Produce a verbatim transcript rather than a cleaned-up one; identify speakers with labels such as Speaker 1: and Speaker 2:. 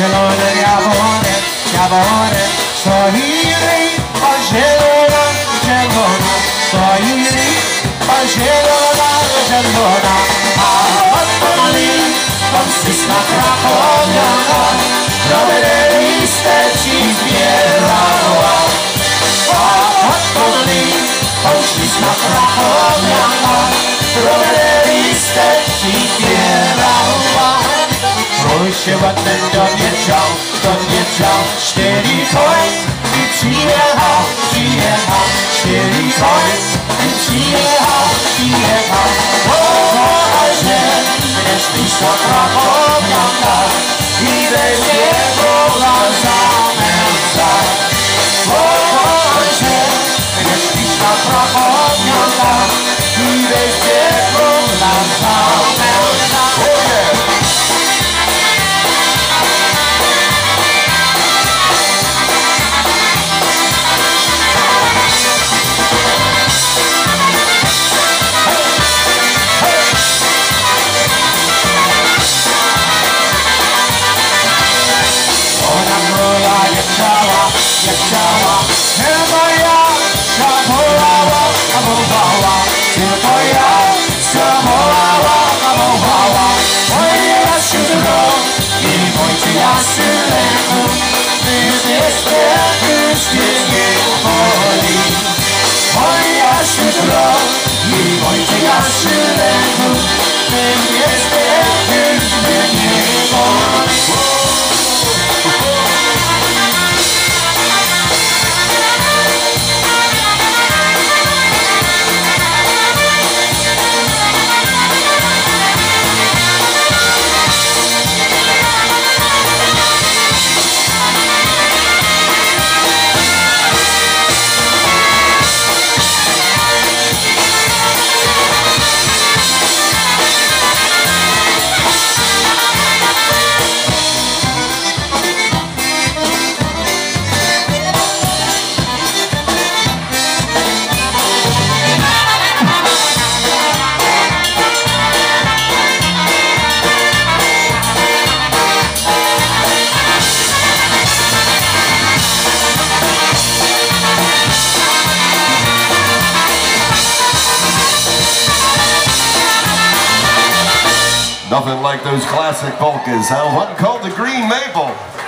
Speaker 1: zielone jabłone, jabłone, stoi lipa zielona, zielona, stoi lipa zielona, zielona, a pod tą lipą ścisła krakowianka, dobre listę ci zbierała. A pod tą lipą ścisła krakowianka, dobre listę ci zbierała. Mój się ładny dowiedział, dowiedział, cztery koń i przyjechał, przyjechał, cztery koń i przyjechał, przyjechał. O, że mnie śliczna krakowianka i bez niego zamęca. O, że mnie śliczna krakowianka i bez niego zamęca. Jak chciała, tylko ja zawołała, zawołała, tylko ja zawołała, zawołała. Moje Jasiutro i mój Jasiu lęku, już jestem, już mnie nie boli. Moje Jasiutro i mój Jasiu lęku, już jestem, już mnie nie boli.
Speaker 2: Nothing like those classic polkas, huh? One called the Green Maple.